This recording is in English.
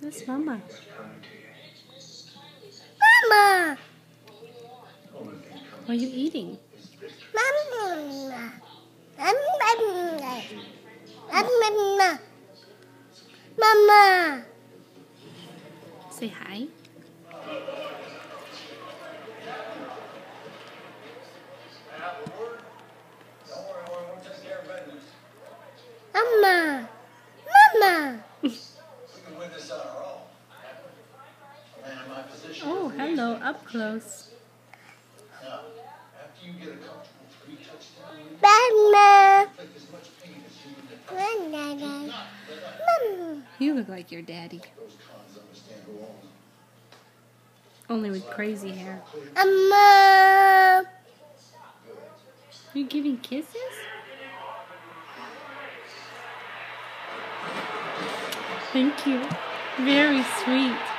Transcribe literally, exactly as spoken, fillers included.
Where's Mama? Mama! What are you eating? Mama! Mama! Mama! Say hi. Mama! Mama! Oh, hello, up close. Mama! Mama! You look like your daddy. Only with crazy hair. Mama! Are you giving kisses? Thank you. Very sweet.